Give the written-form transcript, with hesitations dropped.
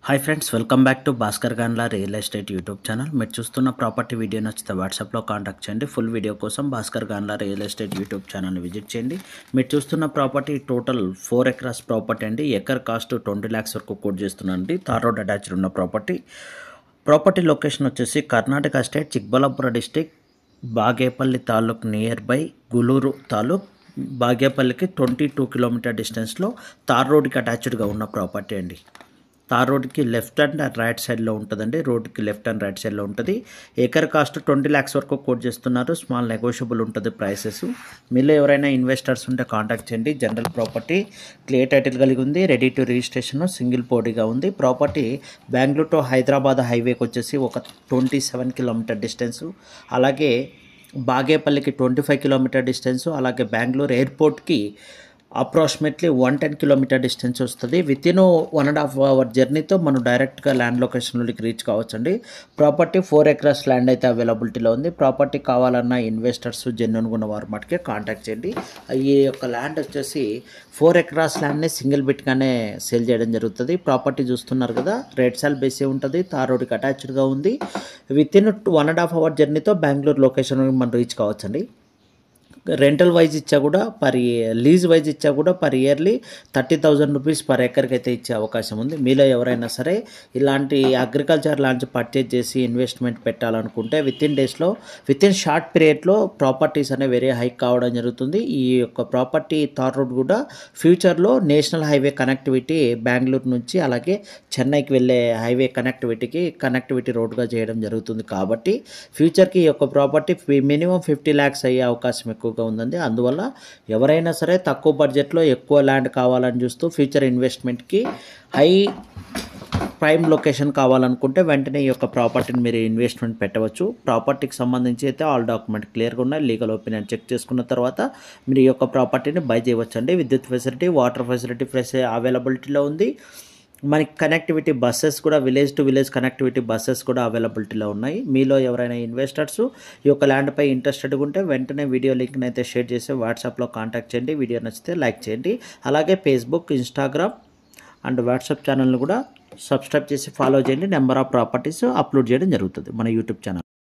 Hi friends, welcome back to Bhaskar Ganla real estate YouTube channel. మీరు చూస్తున్న property video నచ్చితే వాట్సాప్లో కాంటాక్ట్ చేయండి. ఫుల్ వీడియో కోసం Bhaskar Ganla real estate YouTube ఛానల్ని విజిట్ చేయండి. మీరు చూస్తున్న ప్రాపర్టీ టోటల్ 4 ఎకరాస్ ప్రాపర్టీ అండి. ఎకర్ కాస్ట్ 20 lakhs వరకు కోట్ చేస్తున్నానండి. తార్ రోడ్ అటాచ్డ్ ఉన్న ప్రాపర్టీ లొకేషన్ వచ్చేసి Karnataka state Chikballapura district, Bagepalli taluk near by Gulur taluk. బాగేపల్లికి 22 kilometer డిస్టెన్స్లో తార్ రోడ్కి అటాచ్డ్గా ఉన్న ప్రాపర్టీ అండి. తార్ రోడ్కి లెఫ్ట్ అండ్ రైట్ సైడ్లో ఉంటుందండి. రోడ్కి లెఫ్ట్ అండ్ రైట్ సైడ్లో ఉంటుంది. ఏకర్ కాస్ట్ 20 lakhs వరకు కోట్ చేస్తున్నారు. స్మాల్ నెగోషియబుల్ ఉంటుంది ప్రైసెస్. మీలో ఎవరైనా ఇన్వెస్టర్స్ ఉంటే కాంటాక్ట్ చేయండి. జనరల్ ప్రాపర్టీ, క్లియర్ టైటిల్ కలిగి ఉంది, రెడీ టు రిజిస్ట్రేషన్, సింగిల్ పోటీగా ఉంది. ప్రాపర్టీ బెంగళూరు టు హైదరాబాద్ హైవేకి వచ్చేసి ఒక 27 kilometer డిస్టెన్సు, అలాగే బాగేపల్లికి 25 kilometer డిస్టెన్సు, అలాగే బెంగళూరు ఎయిర్పోర్ట్కి అప్రాక్సిమేట్లీ 110 kilometer డిస్టెన్స్ వస్తుంది. విత్ ఇన్ 1.5 hour జర్నీతో మనం డైరెక్ట్గా ల్యాండ్ లొకేషన్లోకి రీచ్ కావచ్చండి. ప్రాపర్టీ 4 acres ల్యాండ్ అయితే అవైలబిలిటీలో ఉంది. ప్రాపర్టీ కావాలన్నా ఇన్వెస్టర్స్ జెన్యూన్గా ఉన్న వారి మటుకే కాంటాక్ట్ చేయండి. ఈ యొక్క ల్యాండ్ వచ్చేసి 4 acres ల్యాండ్ని సింగిల్ బిట్గానే సేల్ చేయడం జరుగుతుంది. ప్రాపర్టీ చూస్తున్నారు కదా, రేట్ సేల్ బేసే ఉంటుంది. తార్ రోడ్కి అటాచ్డ్గా ఉంది. విత్ ఇన్ 1.5 hour జర్నీతో బెంగళూరు లొకేషన్ మనం రీచ్ కావచ్చండి. రెంటల్ వైజ్ ఇచ్చా కూడా లీజ్ వైజ్ ఇచ్చా కూడా పర్ ఇయర్లీ 30,000 rupees పర్ ఎకర్కి అయితే ఇచ్చే అవకాశం ఉంది. మీలో ఎవరైనా సరే ఇలాంటి అగ్రికల్చర్ ల్యాండ్స్ పర్చేజ్ చేసి ఇన్వెస్ట్మెంట్ పెట్టాలనుకుంటే విత్ ఇన్ షార్ట్ పీరియడ్లో ప్రాపర్టీస్ అనేవి వెరీ హైక్ కావడం జరుగుతుంది. ఈ యొక్క ప్రాపర్టీ తార్ రోడ్ కూడా ఫ్యూచర్లో నేషనల్ హైవే కనెక్టివిటీ బెంగళూరు నుంచి అలాగే చెన్నైకి వెళ్ళే హైవే కనెక్టివిటీ రోడ్గా చేయడం జరుగుతుంది. కాబట్టి ఫ్యూచర్కి ఈ యొక్క ప్రాపర్టీ మినిమం 50 lakhs అయ్యే అవకాశం ఎక్కువగా ఉందండి. అందువల్ల ఎవరైనా సరే తక్కువ బడ్జెట్లో ఎక్కువ ల్యాండ్ కావాలని చూస్తూ ఫ్యూచర్ ఇన్వెస్ట్మెంట్కి హై ప్రైమ్ లొకేషన్ కావాలనుకుంటే వెంటనే ఈ యొక్క ప్రాపర్టీని మీరు ఇన్వెస్ట్మెంట్ పెట్టవచ్చు. ప్రాపర్టీకి సంబంధించి అయితే ఆల్ డాక్యుమెంట్ క్లియర్గా ఉన్నాయి. లీగల్ ఒపీనియన్ చెక్ చేసుకున్న తర్వాత మీరు ఈ యొక్క ప్రాపర్టీని బై చేయవచ్చండి. విద్యుత్ ఫెసిలిటీ, వాటర్ ఫెసిలిటీ అవైలబిలిటీలో ఉంది. మనకి కనెక్టివిటీ బస్సెస్ కూడా, village to village connectivity buses కూడా అవైలబిలిటీలో ఉన్నాయి. మీలో ఎవరైనా ఇన్వెస్టర్స్ ఈ యొక్క ల్యాండ్పై ఇంట్రెస్టెడ్గా ఉంటే వెంటనే వీడియో లింక్ని అయితే షేర్ చేసి వాట్సాప్లో కాంటాక్ట్ చేయండి. వీడియో నచ్చితే లైక్ చేయండి. అలాగే ఫేస్బుక్, ఇన్స్టాగ్రామ్ అండ్ వాట్సాప్ ఛానల్ని కూడా సబ్స్క్రైబ్ చేసి ఫాలో చేయండి. నెంబర్ ఆఫ్ ప్రాపర్టీస్ అప్లోడ్ చేయడం జరుగుతుంది మన యూట్యూబ్ ఛానల్.